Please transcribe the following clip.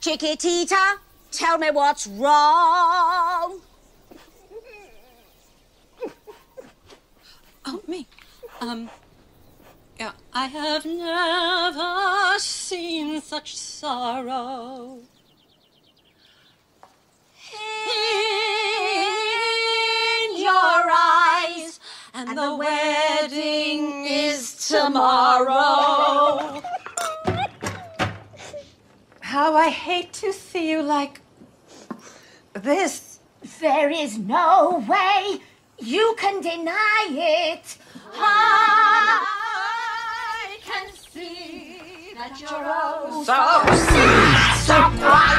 Chiquita, tell me what's wrong. Oh, me. Yeah, I have never seen such sorrow in your eyes, and the wedding is tomorrow. How I hate to see you like this. There is no way you can deny it. I can see that you're oh so sad. Stop crying.